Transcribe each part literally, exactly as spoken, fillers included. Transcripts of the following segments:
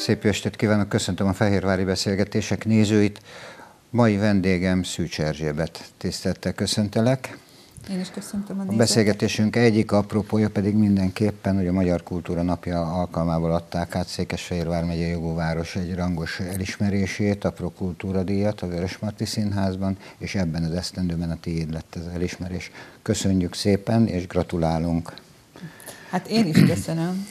Szép jó estét kívánok, köszöntöm a Fehérvári Beszélgetések nézőit. Mai vendégem Szűcs Erzsébet, tisztelettel köszöntelek. Én is köszöntöm a nézőket. nézőket. A beszélgetésünk egyik apropója pedig mindenképpen, hogy a Magyar Kultúra Napja alkalmából adták át Székesfehérvár megyei jogóváros egy rangos elismerését, a Pro Kultúra díjat a Vörösmarty Színházban, és ebben az esztendőben a tiéd lett az elismerés. Köszönjük szépen, és gratulálunk. Hát én is köszönöm.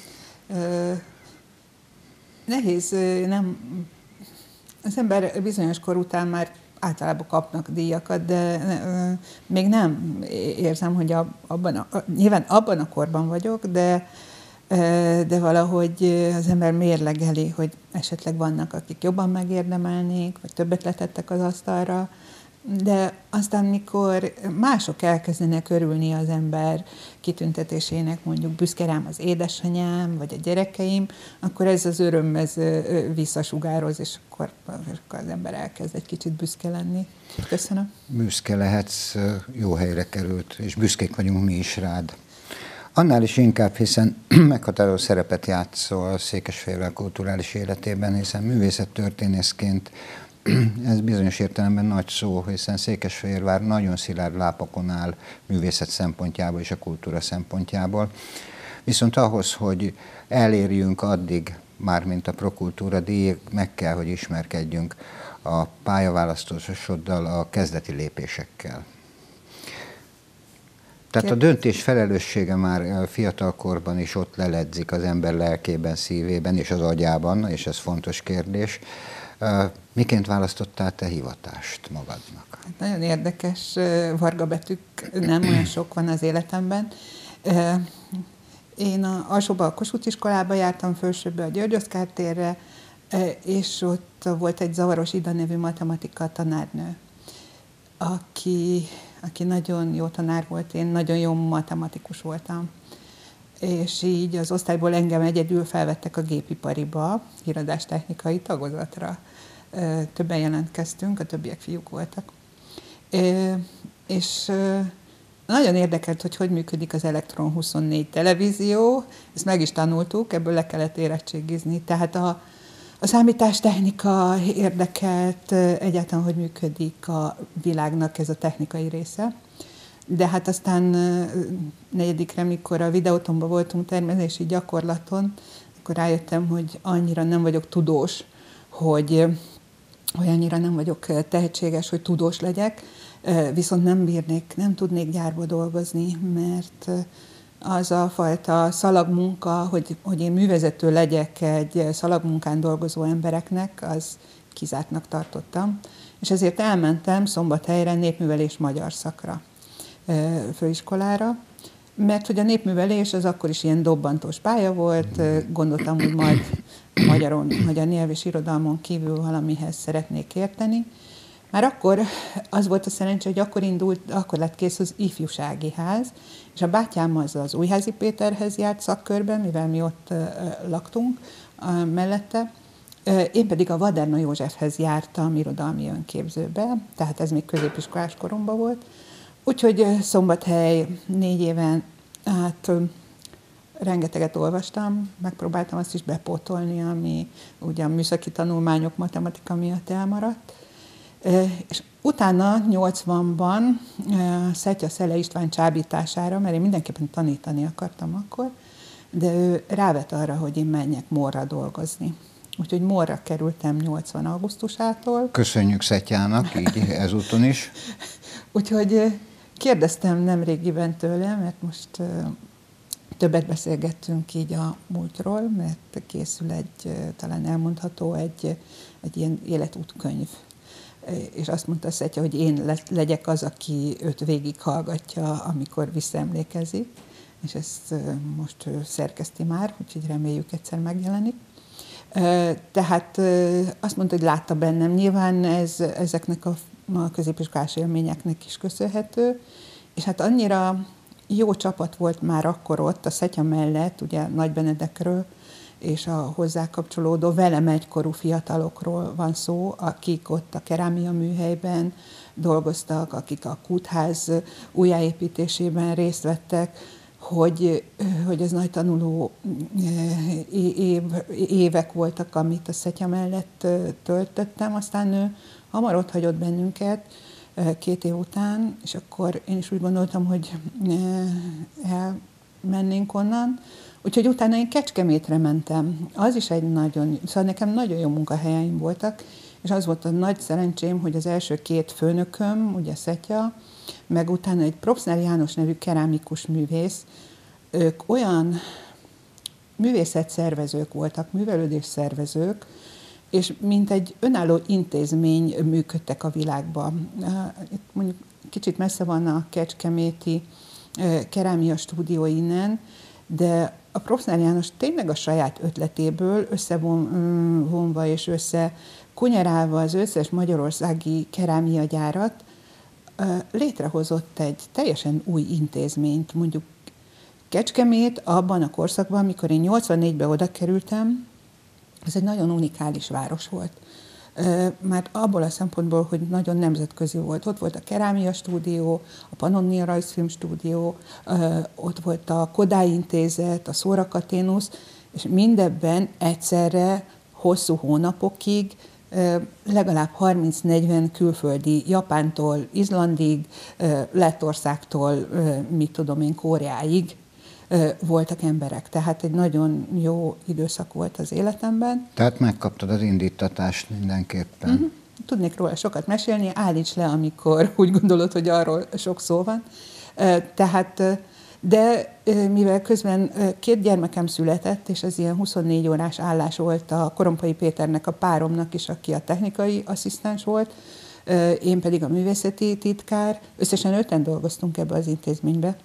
Nehéz, nem, az ember bizonyos kor után már általában kapnak díjakat, de még nem érzem, hogy abban a, nyilván abban a korban vagyok, de, de valahogy az ember mérlegeli, hogy esetleg vannak, akik jobban megérdemelnék, vagy többet letettek az asztalra, de aztán, mikor mások elkezdenek örülni az ember kitüntetésének, mondjuk büszke rám az édesanyám, vagy a gyerekeim, akkor ez az öröm ez visszasugároz, és akkor, akkor az ember elkezd egy kicsit büszke lenni. Köszönöm. Büszke lehetsz, jó helyre került, és büszkék vagyunk mi is rád. Annál is inkább, hiszen meghatározó szerepet játszol a Székesfehérvár kulturális életében, hiszen művészettörténészként ez bizonyos értelemben nagy szó, hiszen Székesfehérvár nagyon szilárd lápakon áll művészet szempontjából és a kultúra szempontjából. Viszont ahhoz, hogy elérjünk addig, mármint a Pro Kultúra díj, meg kell, hogy ismerkedjünk a pályaválasztásoddal, a kezdeti lépésekkel. Tehát a döntés felelőssége már fiatalkorban is ott leledzik az ember lelkében, szívében és az agyában, és ez fontos kérdés. Miként választottál te hivatást magadnak? Hát nagyon érdekes, vargabetűk nem olyan sok van az életemben. Én a, alsóba a Kossuth iskolába jártam, felsőbbre a György Oszkár térre, és ott volt egy Zavaros Ida nevű matematika tanárnő, aki, aki nagyon jó tanár volt, én nagyon jó matematikus voltam. És így az osztályból engem egyedül felvettek a gépipariba, híradástechnikai tagozatra. Többen jelentkeztünk, a többiek fiúk voltak. És nagyon érdekelt, hogy hogy működik az Elektron huszonnégy televízió, ezt meg is tanultuk, ebből le kellett érettségizni. Tehát a, a számítástechnika érdekelt egyáltalán, hogy működik a világnak ez a technikai része. De hát aztán negyedikre, mikor a Videótonban voltunk tervezési gyakorlaton, akkor rájöttem, hogy annyira nem vagyok tudós, hogy, hogy annyira nem vagyok tehetséges, hogy tudós legyek, viszont nem bírnék, nem tudnék gyárba dolgozni, mert az a fajta szalagmunka, hogy, hogy én művezető legyek egy szalagmunkán dolgozó embereknek, az kizártnak tartottam. És ezért elmentem Szombathelyre népművelés magyar szakra, főiskolára, mert hogy a népművelés az akkor is ilyen dobbantós pálya volt, gondoltam, hogy majd magyaron, magyar nyelv és irodalmon kívül valamihez szeretnék érteni. Már akkor az volt a szerencsé, hogy akkor indult, akkor lett kész az ifjúsági ház, és a bátyám az az Újházi Péterhez járt szakkörben, mivel mi ott laktunk mellette, én pedig a Vaderna Józsefhez jártam irodalmi önképzőbe, tehát ez még középiskolás koromban volt. Úgyhogy Szombathely négy éven át rengeteget olvastam, megpróbáltam azt is bepótolni, ami ugye a műszaki tanulmányok matematika miatt elmaradt. És utána nyolcvanban Szetya Szele István csábítására, mert én mindenképpen tanítani akartam akkor, de ő rávet arra, hogy én menjek Morra dolgozni. Úgyhogy Morra kerültem nyolcvan augusztusától. Köszönjük Szetyának, így ezúton is. Úgyhogy kérdeztem nemrégiben tőle, mert most uh, többet beszélgettünk így a múltról, mert készül egy, uh, talán elmondható, egy, egy ilyen életútkönyv. És azt mondta Szetya, hogy én legyek az, aki őt végighallgatja, amikor visszaemlékezik, és ezt uh, most uh, szerkeszti már, úgyhogy reméljük egyszer megjelenik. Uh, tehát uh, azt mondta, hogy látta bennem. Nyilván ez, ezeknek a a középiskolás élményeknek is köszönhető, és hát annyira jó csapat volt már akkor ott, a Szetya mellett, ugye Nagy Benedekről, és a hozzá kapcsolódó velem egykorú fiatalokról van szó, akik ott a kerámia műhelyben dolgoztak, akik a Kútház újjáépítésében részt vettek, hogy, hogy az nagy tanuló év, évek voltak, amit a Szetya mellett töltöttem. Aztán ő hamar ott hagyott bennünket két év után, és akkor én is úgy gondoltam, hogy elmennénk onnan. Úgyhogy utána én Kecskemétre mentem. Az is egy nagyon, szóval nekem nagyon jó munkahelyeim voltak, és az volt a nagy szerencsém, hogy az első két főnököm, ugye Szetya, meg utána egy Propsner János nevű kerámikus művész, ők olyan művészetszervezők voltak, művelődésszervezők, és mint egy önálló intézmény működtek a világban. Itt mondjuk kicsit messze van a kecskeméti kerámia stúdió innen, de a Propsner János tényleg a saját ötletéből összevonva és összekunyerálva az összes magyarországi kerámiagyárat létrehozott egy teljesen új intézményt. Mondjuk Kecskemét abban a korszakban, amikor én nyolcvannégyben oda kerültem, ez egy nagyon unikális város volt. Már abból a szempontból, hogy nagyon nemzetközi volt. Ott volt a Kerámia Stúdió, a Pannonia Rajzfilm Stúdió, ott volt a Kodály Intézet, a Szóracaténusz, és mindebben egyszerre hosszú hónapokig legalább harminc-negyven külföldi, Japántól Izlandig, Lettországtól, mit tudom én, Koreáig voltak emberek. Tehát egy nagyon jó időszak volt az életemben. Tehát megkaptad az indítatást mindenképpen. Uh-huh. Tudnék róla sokat mesélni, állíts le, amikor úgy gondolod, hogy arról sok szó van. Tehát, de mivel közben két gyermekem született, és ez ilyen huszonnégy órás állás volt a Korompai Péternek, a páromnak is, aki a technikai asszisztens volt, én pedig a művészeti titkár, összesen öten dolgoztunk ebbe az intézménybe.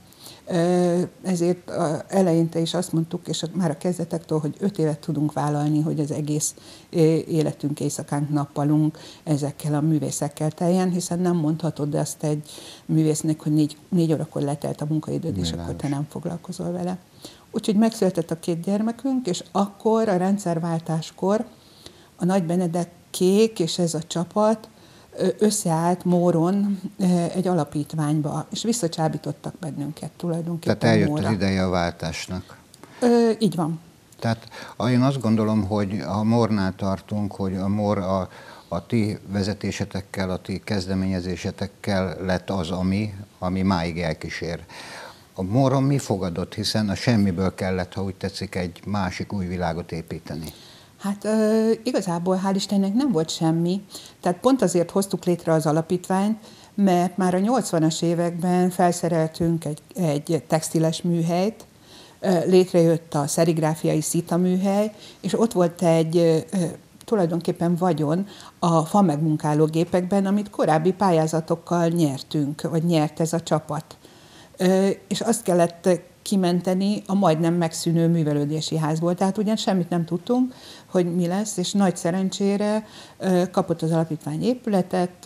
Ezért eleinte is azt mondtuk, és már a kezdetektől, hogy öt évet tudunk vállalni, hogy az egész életünk, éjszakánk, nappalunk ezekkel a művészekkel teljen, hiszen nem mondhatod azt egy művésznek, hogy négy, négy órakor letelt a munkaidőd, és akkor te nem foglalkozol vele. Úgyhogy megszületett a két gyermekünk, és akkor a rendszerváltáskor a Nagy Benedekék és ez a csapat összeállt Móron egy alapítványba, és visszacsábítottak bennünket tulajdonképpen. Tehát eljött Móra. Az ideje a váltásnak. Ö, így van. Tehát én azt gondolom, hogy a Mórnál tartunk, hogy a Mór a, a ti vezetésetekkel, a ti kezdeményezésetekkel lett az, ami, ami máig elkísér. A Móron mi fogadott, hiszen a semmiből kellett, ha úgy tetszik, egy másik új világot építeni? Hát uh, igazából hál' Istennek nem volt semmi. Tehát pont azért hoztuk létre az alapítványt, mert már a nyolcvanas években felszereltünk egy, egy textiles műhelyt, uh, létrejött a szerigráfiai szita műhely, és ott volt egy uh, tulajdonképpen vagyon a fa megmunkáló gépekben, amit korábbi pályázatokkal nyertünk, vagy nyert ez a csapat. Uh, és azt kellett kimenteni a majdnem megszűnő művelődési házból. Tehát ugyan semmit nem tudtunk, hogy mi lesz, és nagy szerencsére kapott az alapítvány épületet,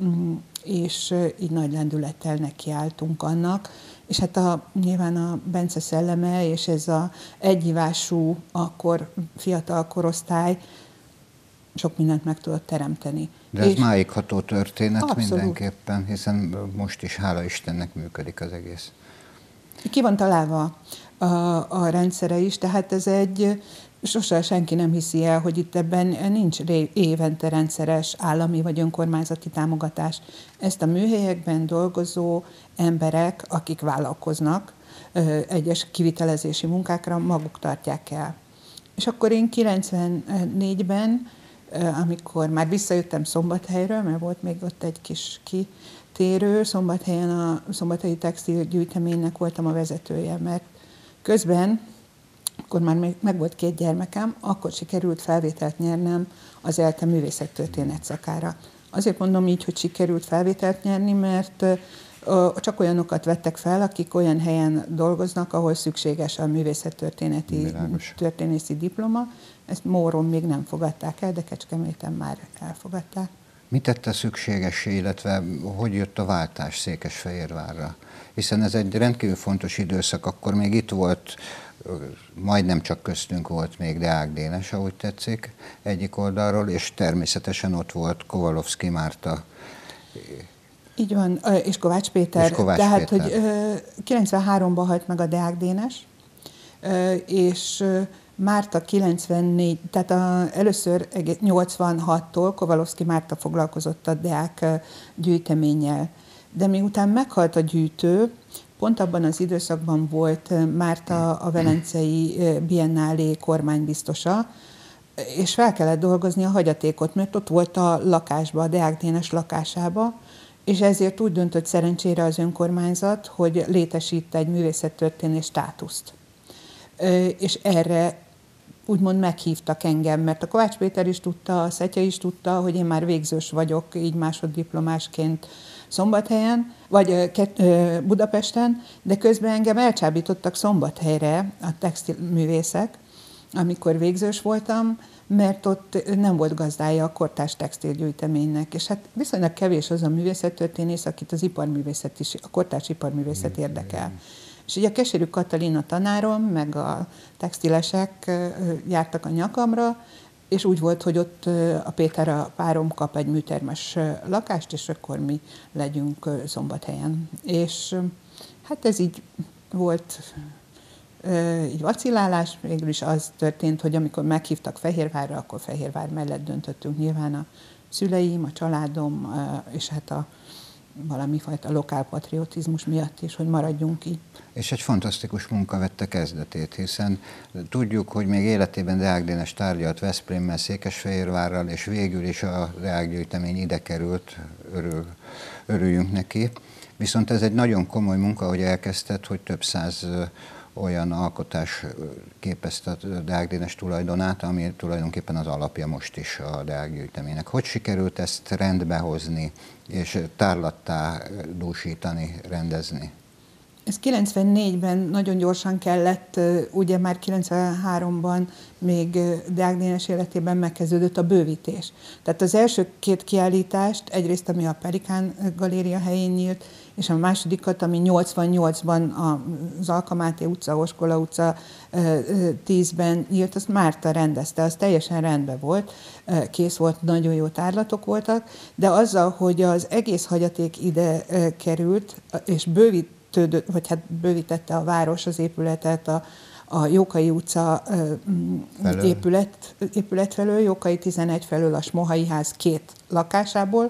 és így nagy lendülettel nekiálltunk annak. És hát a, nyilván a Bence szelleme, és ez az egyívású, akkor fiatal korosztály sok mindent meg tudott teremteni. De ez és máig ható történet abszolút. Mindenképpen, hiszen most is, hála Istennek, működik az egész. Ki van találva a, a rendszere is, tehát ez egy, sosem senki nem hiszi el, hogy itt ebben nincs évente rendszeres állami vagy önkormányzati támogatás. Ezt a műhelyekben dolgozó emberek, akik vállalkoznak, egyes kivitelezési munkákra maguk tartják el. És akkor én kilencvennégyben, amikor már visszajöttem Szombathelyről, mert volt még ott egy kis ki, térő, Szombathelyen a Szombathelyi Textilgyűjteménynek voltam a vezetője, mert közben, akkor már meg volt két gyermekem, akkor sikerült felvételt nyernem az ELTE művészettörténet szakára. Azért mondom így, hogy sikerült felvételt nyerni, mert csak olyanokat vettek fel, akik olyan helyen dolgoznak, ahol szükséges a művészettörténeti történészi diploma. Ezt Móron még nem fogadták el, de Kecskeméten már elfogadták. Mi tette szükségessé, illetve hogy jött a váltás Székesfehérvárra? Hiszen ez egy rendkívül fontos időszak, akkor még itt volt, majdnem csak köztünk volt még Deák Dénes, ahogy tetszik, egyik oldalról, és természetesen ott volt Kovalovszky Márta. Így van, és Kovács Péter. És Kovács Tehát, Péter. hogy kilencvenháromban halt meg a Deák Dénes, és Márta kilencvennégy, tehát a, először nyolcvanhattól Kovalowski Márta foglalkozott a Deák gyűjteménnyel. De miután meghalt a gyűjtő, pont abban az időszakban volt Márta a Velencei Biennálé kormánybiztosa, és fel kellett dolgozni a hagyatékot, mert ott volt a lakásba, a Deák Dénes lakásába, és ezért úgy döntött szerencsére az önkormányzat, hogy létesít egy művészettörténész státuszt. És erre úgymond meghívtak engem, mert a Kovács Péter is tudta, a Szetye is tudta, hogy én már végzős vagyok, így másoddiplomásként Szombathelyen, vagy Budapesten, de közben engem elcsábítottak Szombathelyre a textilművészek, amikor végzős voltam, mert ott nem volt gazdája a kortárs textilgyűjteménynek, és hát viszonylag kevés az a művészettörténész, akit az iparművészet is, a kortárs iparművészet érdekel. És ugye a Keserű Katalin a tanárom, meg a textilesek jártak a nyakamra, és úgy volt, hogy ott a Péter, a párom kap egy műtermes lakást, és akkor mi legyünk Szombathelyen. És hát ez így volt így vacillálás, végül is az történt, hogy amikor meghívtak Fehérvárra, akkor Fehérvár mellett döntöttünk, nyilván a szüleim, a családom, és hát a valami fajta lokálpatriotizmus miatt is, hogy maradjunk így. És egy fantasztikus munka vette kezdetét, hiszen tudjuk, hogy még életében Deák Dénes tárgyalt Veszprémmel, Székesfehérvárral, és végül is a Deák gyűjtemény ide került, örül, örüljünk neki. Viszont ez egy nagyon komoly munka, hogy elkezdted, hogy több száz olyan alkotás képezte a Deák Dénes tulajdonát, ami tulajdonképpen az alapja most is a Deák gyűjteménynek. Hogy sikerült ezt rendbe hozni, és tárlattá dúsítani, rendezni? Ez kilencvennégyben nagyon gyorsan kellett, ugye már kilencvenháromban még Deák Dénes életében megkezdődött a bővítés. Tehát az első két kiállítást, egyrészt ami a Pelikán Galéria helyén nyílt, és a másodikat, ami nyolcvannyolcban az Alka-Máté utca, Oskola utca tízben nyílt, azt Márta rendezte, az teljesen rendben volt, kész volt, nagyon jó tárlatok voltak, de azzal, hogy az egész hagyaték ide került, és bővít vagy hát bővítette a város az épületet, a, a Jókai utca felől. épület, épület felől, Jókai tizenegy felől a Smohai ház két lakásából.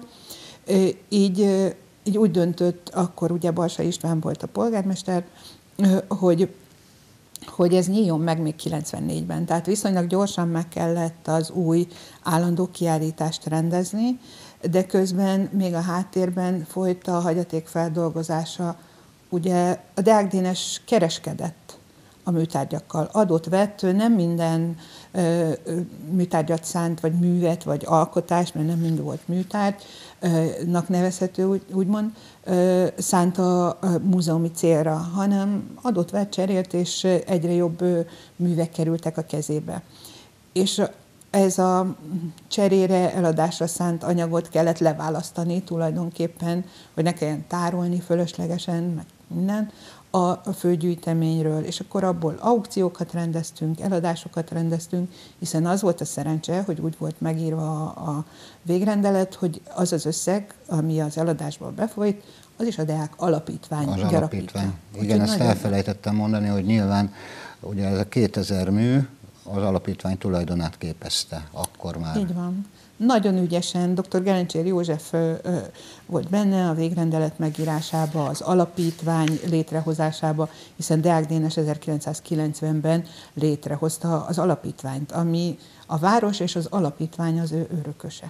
Így, így úgy döntött, akkor ugye Balsa István volt a polgármester, hogy, hogy ez nyíljon meg még kilencvennégyben. Tehát viszonylag gyorsan meg kellett az új állandó kiállítást rendezni, de közben még a háttérben folyt a hagyaték feldolgozása. Ugye a Deák Dénes kereskedett a műtárgyakkal, adott-vett, ő nem minden ö, műtárgyat szánt, vagy művet, vagy alkotás, mert nem mind volt műtárgynak nevezhető, úgy, úgymond, ö, szánt a, a múzeumi célra, hanem adott-vett, cserélt, és egyre jobb ö, művek kerültek a kezébe. És ez a cserére, eladásra szánt anyagot kellett leválasztani tulajdonképpen, hogy ne kelljen tárolni fölöslegesen, meg minden, a főgyűjteményről, és akkor abból aukciókat rendeztünk, eladásokat rendeztünk, hiszen az volt a szerencse, hogy úgy volt megírva a végrendelet, hogy az az összeg, ami az eladásból befolyt, az is a Deák Alapítvány az gyarapítja. Alapítvány. Igen, ezt elfelejtettem mondani, hogy nyilván ugye ez a kétezer mű az alapítvány tulajdonát képezte akkor már. Így van. Nagyon ügyesen, dr. Gelencsér József ö, ö, volt benne a végrendelet megírásába, az alapítvány létrehozásába, hiszen Deák Dénes ezerkilencszázkilencvenben létrehozta az alapítványt, ami a város és az alapítvány az ő örököse.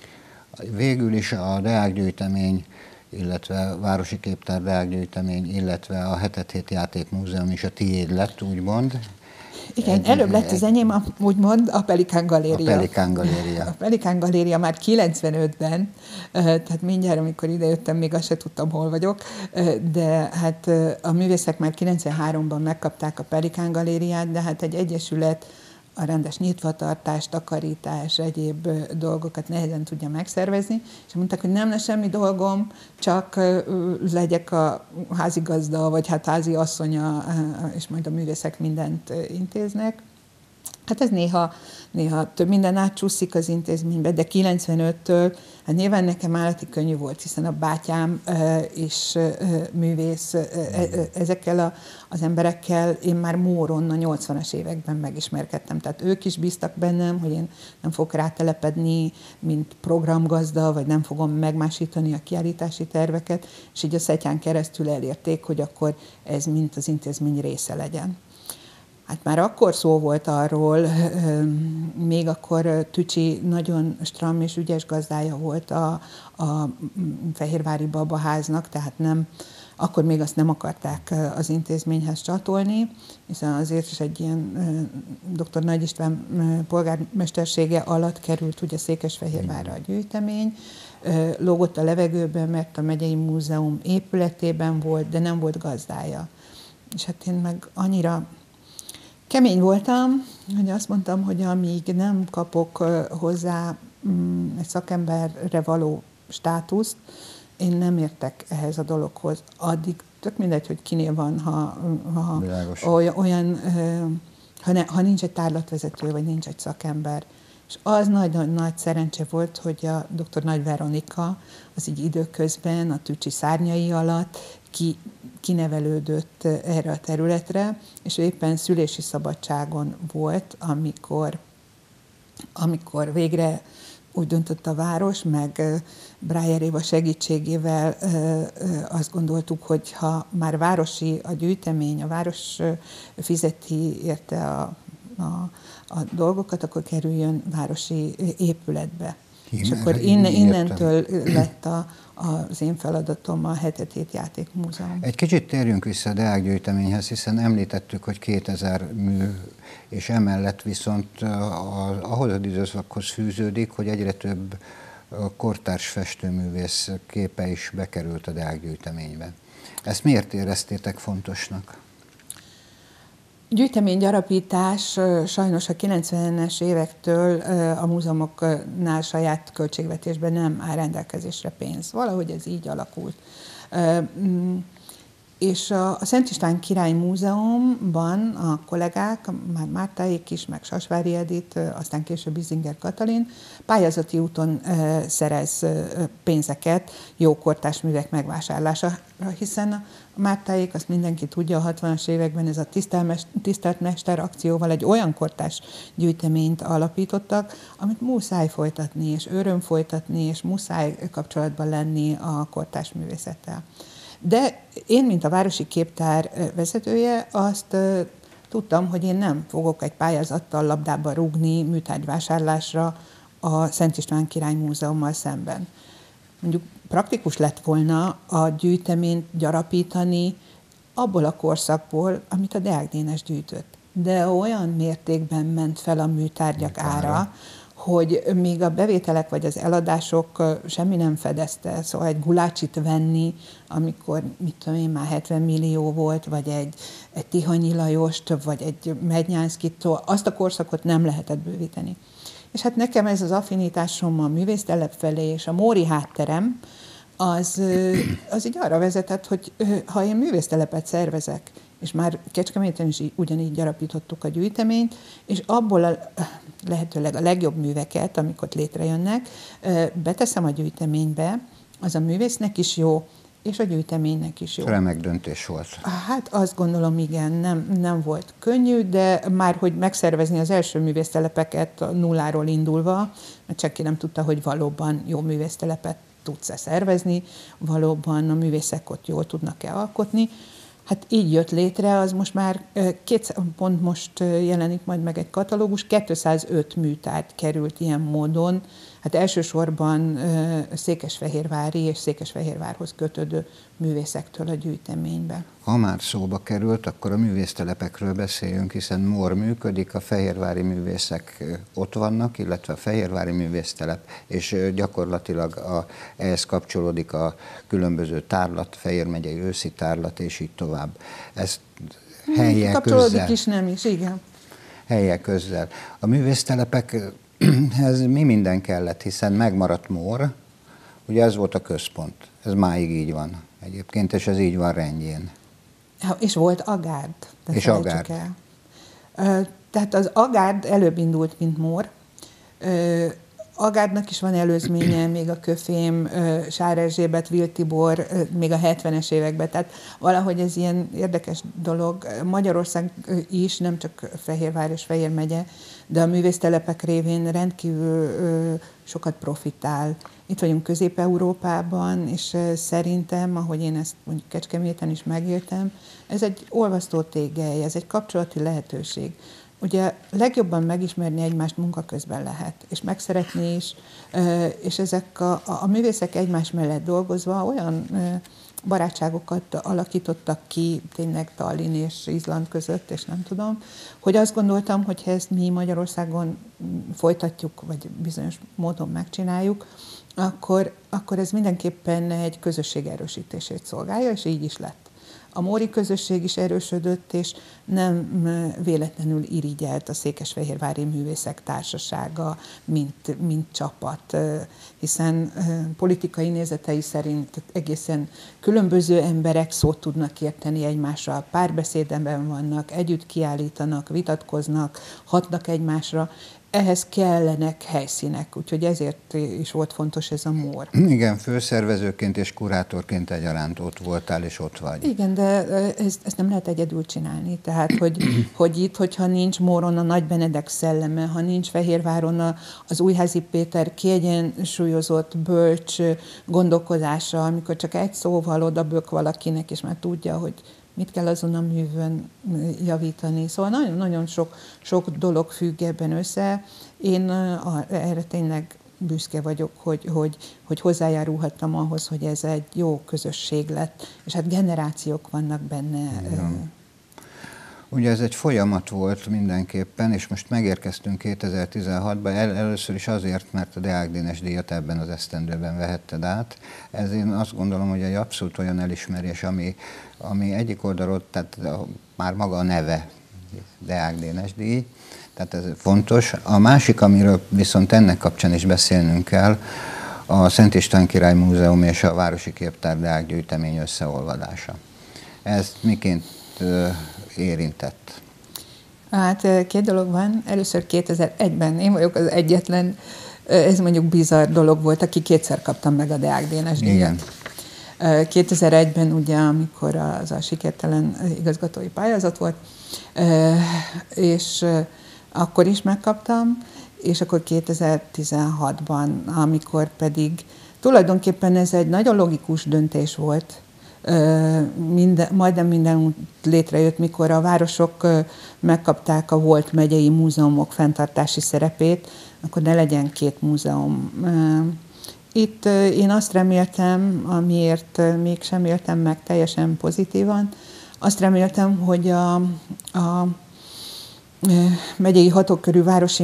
Végül is a Deák gyűjtemény, illetve a Városi Képtár Deák gyűjtemény, illetve a Hetet Hét Játékmúzeum is a tiéd lett, úgymond. Igen, egy, előbb lett az enyém, úgymond a Pelikán Galéria. A Pelikán Galéria. A Pelikán Galéria már kilencvenötben, tehát mindjárt, amikor idejöttem, még azt se tudtam, hol vagyok, de hát a művészek már kilencvenháromban megkapták a Pelikán Galériát, de hát egy egyesület a rendes nyitvatartás, takarítás, egyéb dolgokat nehezen tudja megszervezni, és mondták, hogy nem lesz semmi dolgom, csak legyek a házigazda, vagy hát házi asszonya, és majd a művészek mindent intéznek. Hát ez néha, néha több minden átcsúszik az intézménybe, de kilencvenöttől, hát nyilván nekem állati könnyű volt, hiszen a bátyám is művész, ezekkel a, az emberekkel én már Móron a nyolcvanas években megismerkedtem. Tehát ők is bíztak bennem, hogy én nem fogok rátelepedni, mint programgazda, vagy nem fogom megmásítani a kiállítási terveket, és így a Szetyán keresztül elérték, hogy akkor ez mint az intézmény része legyen. Hát már akkor szó volt arról, még akkor Tücsi nagyon stram és ügyes gazdája volt a, a Fehérvári Babaháznak, tehát nem, akkor még azt nem akarták az intézményhez csatolni, hiszen azért is egy ilyen dr. Nagy István polgármestersége alatt került ugye Székesfehérvárra a gyűjtemény, lógott a levegőben, mert a Megyei Múzeum épületében volt, de nem volt gazdája. És hát én meg annyira kemény voltam, hogy azt mondtam, hogy amíg nem kapok hozzá egy szakemberre való státuszt, én nem értek ehhez a dologhoz. Addig tök mindegy, hogy kinél van, ha, ha olyan, olyan ha, ne, ha nincs egy tárlatvezető, vagy nincs egy szakember. És az nagyon nagy szerencse volt, hogy a dr. Nagy Veronika az így időközben a Tücsi szárnyai alatt ki, kinevelődött erre a területre, és ő éppen szülési szabadságon volt, amikor, amikor végre úgy döntött a város, meg Breyer Éva segítségével azt gondoltuk, hogy ha már városi a gyűjtemény, a város fizeti érte a, a, a dolgokat, akkor kerüljön városi épületbe. Én és akkor innen, innentől lett a, az én feladatom a Hetetét Játékmúzeum. Egy kicsit térjünk vissza a Deák gyűjteményhez, hiszen említettük, hogy kétezer mű, és emellett viszont ahhoz az időszakhoz fűződik, hogy egyre több kortárs festőművész képe is bekerült a Deák gyűjteménybe. Ezt miért éreztétek fontosnak? Gyűjteménygyarapítás sajnos a kilencvenes évektől a múzeumoknál saját költségvetésben nem áll rendelkezésre pénz. Valahogy ez így alakult. És a Szent István Király Múzeumban a kollégák, már Mártáék is, meg Sasvári Edith, aztán később Izinger Katalin pályázati úton szerez pénzeket jó kortárs művek megvásárlására, hiszen a Mártáék, azt mindenki tudja, a hatvanas években ez a Tisztelt Mester akcióval egy olyan kortárs gyűjteményt alapítottak, amit muszáj folytatni, és öröm folytatni, és muszáj kapcsolatban lenni a kortárs művészettel. De én, mint a Városi Képtár vezetője, azt uh, tudtam, hogy én nem fogok egy pályázattal labdába rúgni műtárgyvásárlásra a Szent István Király Múzeummal szemben. Mondjuk praktikus lett volna a gyűjteményt gyarapítani abból a korszakból, amit a Deák Dénes gyűjtött. De olyan mértékben ment fel a műtárgyak ára, hogy még a bevételek vagy az eladások semmi nem fedezte. Szóval egy Gulácsit venni, amikor, mit tudom én, már hetven millió volt, vagy egy, egy Tihanyi Lajost, vagy egy Mednyánszkit, szóval azt a korszakot nem lehetett bővíteni. És hát nekem ez az affinitásom a művésztelep felé, és a móri hátterem, az, az így arra vezetett, hogy ha én művésztelepet szervezek, és már Kecskeméten is ugyanígy gyarapítottuk a gyűjteményt, és abból a, lehetőleg a legjobb műveket, amik ott létrejönnek, beteszem a gyűjteménybe, az a művésznek is jó, és a gyűjteménynek is jó. Remek döntés volt. Hát azt gondolom, igen, nem, nem volt könnyű, de már hogy megszervezni az első művésztelepeket nulláról indulva, mert senki nem tudta, hogy valóban jó művésztelepet tudsz-e szervezni, valóban a művészek ott jól tudnak-e alkotni. Hát így jött létre, az most már két, pont most jelenik majd meg egy katalógus, kétszázöt műtárgy került ilyen módon, hát elsősorban székesfehérvári és Székesfehérvárhoz kötődő művészektől a gyűjteménybe. Ha már szóba került, akkor a művésztelepekről beszéljünk, hiszen Mór működik, a fehérvári művészek ott vannak, illetve a fehérvári művésztelep, és gyakorlatilag a, ehhez kapcsolódik a különböző tárlat, Fejér megyei őszi tárlat, és így tovább. Ez helye kapcsolódik közel. is, nem is, igen. Helye közel. A művésztelepekhez mi minden kellett, hiszen megmaradt Mór, ugye ez volt a központ. Ez máig így van egyébként, és ez így van rendjén. És volt Agárd. És Agárd. El. tehát az Agárd előbb indult, mint Mór. Agárdnak is van előzménye, még a Köfém, Sár Erzsébet, Vil Tibor, még a hetvenes években. Tehát valahogy ez ilyen érdekes dolog. Magyarország is, nem csak Fehérvár és Fejér megye, de a művésztelepek révén rendkívül sokat profitál. Itt vagyunk Közép-Európában, és szerintem, ahogy én ezt mondjuk Kecskeméten is megéltem, ez egy olvasztó tégely, ez egy kapcsolati lehetőség. Ugye legjobban megismerni egymást munka közben lehet, és megszeretni is, és ezek a, a művészek egymás mellett dolgozva olyan barátságokat alakítottak ki, tényleg Tallinn és Izland között, és nem tudom, hogy azt gondoltam, hogy ha ezt mi Magyarországon folytatjuk, vagy bizonyos módon megcsináljuk, akkor, akkor ez mindenképpen egy közösség erősítését szolgálja, és így is lett. A móri közösség is erősödött, és nem véletlenül irigyelt a Székesfehérvári Művészek Társasága, mint, mint csapat, hiszen politikai nézetei szerint egészen különböző emberek szót tudnak érteni egymással, párbeszédben vannak, együtt kiállítanak, vitatkoznak, hatnak egymásra. Ehhez kellenek helyszínek, úgyhogy ezért is volt fontos ez a Mór. Igen, főszervezőként és kurátorként egyaránt ott voltál, és ott vagy. Igen, de ezt, ezt nem lehet egyedül csinálni. Tehát, hogy, hogy itt, hogyha nincs Móron a Nagy Benedek szelleme, ha nincs Fehérváron a, az Újházi Péter kiegyensúlyozott, bölcs gondolkodása, amikor csak egy szóval odabök valakinek, és már tudja, hogy mit kell azon a művön javítani. Szóval nagyon-nagyon sok, sok dolog függ ebben össze. Én erre tényleg büszke vagyok, hogy, hogy, hogy hozzájárulhattam ahhoz, hogy ez egy jó közösség lett, és hát generációk vannak benne. Igen. Ugye ez egy folyamat volt mindenképpen, és most megérkeztünk kétezer-tizenhatba, El, először is azért, mert a Deák Dénes díjat ebben az esztendőben vehetted át. Ez én azt gondolom, hogy egy abszolút olyan elismerés, ami, ami egyik oldalról, tehát már maga a neve, Deák Dénes díj, tehát ez fontos. A másik, amiről viszont ennek kapcsán is beszélnünk kell, a Szent István Király Múzeum és a Városi Képtár Deák gyűjtemény összeolvadása. Ez miként érintett? Hát két dolog van. Először kétezer-egyben én vagyok az egyetlen, ez mondjuk bizarr dolog volt, aki kétszer kaptam meg a Deák Dénes díjat. kétezer-egyben ugye, amikor az a sikertelen igazgatói pályázat volt, és akkor is megkaptam, és akkor kétezer-tizenhatban, amikor pedig tulajdonképpen ez egy nagyon logikus döntés volt, Minden, majdnem minden létrejött, mikor a városok megkapták a volt megyei múzeumok fenntartási szerepét, akkor ne legyen két múzeum. Itt én azt reméltem, amiért mégsem éltem meg teljesen pozitívan, azt reméltem, hogy a, a megyei hatókörű városi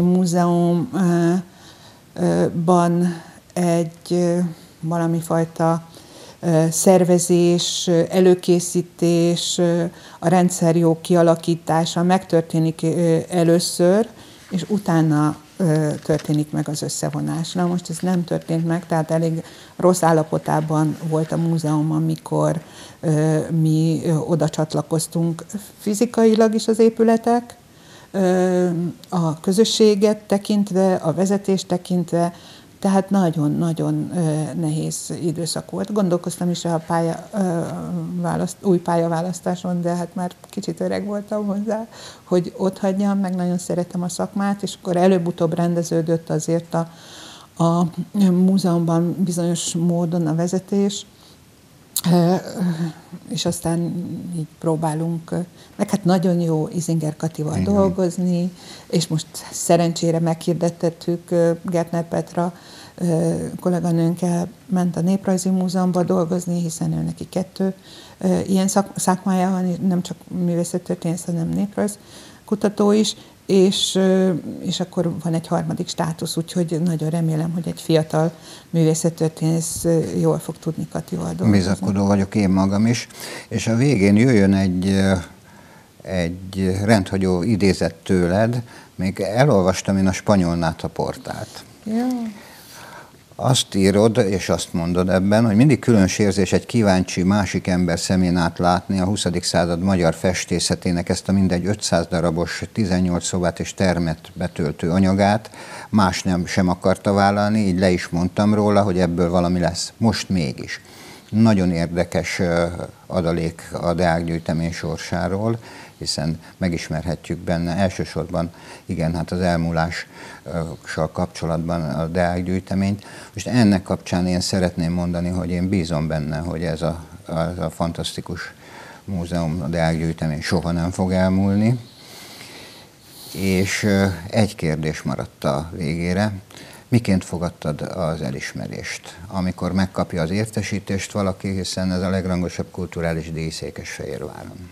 múzeumban egy valami fajta szervezés, előkészítés, a rendszer jó kialakítása megtörténik először, és utána történik meg az összevonás. Na most ez nem történt meg, tehát elég rossz állapotában volt a múzeum, amikor mi oda csatlakoztunk fizikailag is az épületek, a közösséget tekintve, a vezetést tekintve, tehát nagyon-nagyon nehéz időszak volt. Gondolkoztam is a pálya, választ, új pályaválasztáson, de hát már kicsit öreg voltam hozzá, hogy ott hagyjam, meg nagyon szeretem a szakmát, és akkor előbb-utóbb rendeződött azért a, a múzeumban bizonyos módon a vezetés, és aztán így próbálunk, meg hát nagyon jó Izinger Katival igen. dolgozni, és most szerencsére meghirdettettük Gertner Petra kolléganőnkkel ment a Néprajzi Múzeumban dolgozni, hiszen ő neki kettő ilyen szak, szakmája van, nem csak művészettörténész, hanem néprajz kutató is, és, és akkor van egy harmadik státusz, úgyhogy nagyon remélem, hogy egy fiatal művészettörténész jól fog tudni Katival dolgozni. Bizakodó vagyok én magam is, és a végén jöjjön egy, egy rendhagyó idézet tőled, még elolvastam én a Spanyol Náta portált. Ja. Azt írod, és azt mondod ebben, hogy mindig különös érzés egy kíváncsi másik ember szemén át látni a huszadik század magyar festészetének ezt a mindegy ötszáz darabos, tizennyolc szobát és termet betöltő anyagát. Más nem sem akarta vállalni, így le is mondtam róla, hogy ebből valami lesz. Most mégis. Nagyon érdekes adalék a deákgyűjtemény sorsáról, hiszen megismerhetjük benne elsősorban, igen, hát az elmúlással kapcsolatban a deákgyűjteményt. Most ennek kapcsán én szeretném mondani, hogy én bízom benne, hogy ez a, az a fantasztikus múzeum, a deákgyűjtemény soha nem fog elmúlni. És egy kérdés maradt a végére. Miként fogadtad az elismerést, amikor megkapja az értesítést valaki, hiszen ez a legrangosabb kulturális díj Székesfehérváron?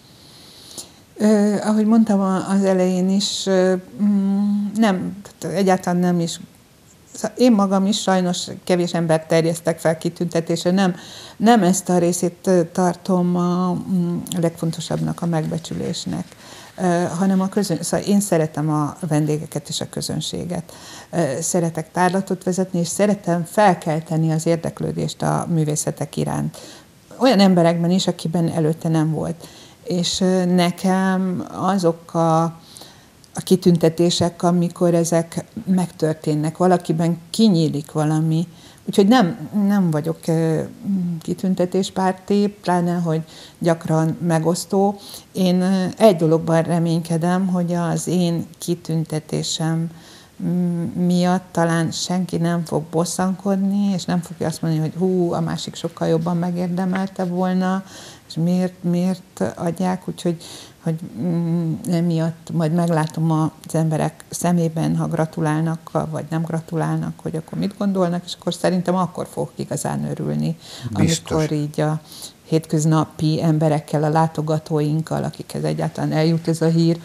Eh, ahogy mondtam az elején is, eh, nem, egyáltalán nem is. Én magam is sajnos kevés embert terjesztek fel kitüntetésre, nem, nem ezt a részét tartom a, a legfontosabbnak, a megbecsülésnek, uh, hanem a közön, szóval én szeretem a vendégeket és a közönséget. Uh, szeretek tárlatot vezetni, és szeretem felkelteni az érdeklődést a művészetek iránt. Olyan emberekben is, akiben előtte nem volt. És uh, nekem azok a a kitüntetések, amikor ezek megtörténnek, valakiben kinyílik valami. Úgyhogy nem, nem vagyok kitüntetéspárti, pláne, hogy gyakran megosztó. Én egy dologban reménykedem, hogy az én kitüntetésem miatt talán senki nem fog bosszankodni, és nem fogja azt mondani, hogy hú, a másik sokkal jobban megérdemelte volna, és miért, miért adják, úgyhogy hogy emiatt majd meglátom az emberek szemében, ha gratulálnak, vagy nem gratulálnak, hogy akkor mit gondolnak, és akkor szerintem akkor fogok igazán örülni, Biztos. Amikor így a hétköznapi emberekkel, a látogatóinkkal, akikhez egyáltalán eljut ez a hír,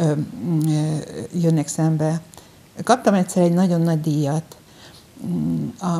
jönnek szembe. Kaptam egyszer egy nagyon nagy díjat. A,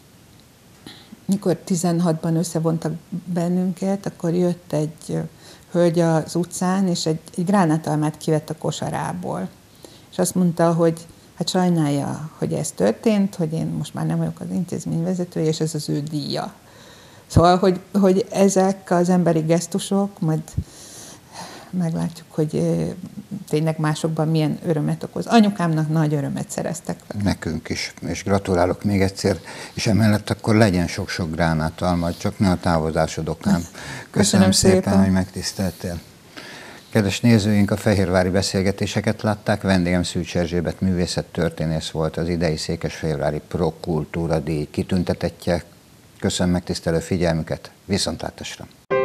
mikor tizenhatban összevontak bennünket, akkor jött egy hölgy az utcán, és egy, egy gránátalmát kivett a kosarából. És azt mondta, hogy hát sajnálja, hogy ez történt, hogy én most már nem vagyok az intézmény vezetője, és ez az ő díja. Szóval, hogy, hogy ezek az emberi gesztusok, majd meglátjuk, hogy tényleg másokban milyen örömet okoz. Anyukámnak nagy örömet szereztek vele. Nekünk is, és gratulálok még egyszer, és emellett akkor legyen sok-sok gránátalma, csak ne a távozásod okán. Köszönöm, Köszönöm szépen, szépen, hogy megtiszteltél. Kedves nézőink, a fehérvári beszélgetéseket látták, vendégem Szűcs Erzsébet művészettörténész volt, az idei Székesfehérvári Pro Kultúra díj kitüntetettje. Köszönöm megtisztelő figyelmüket, viszontlátásra!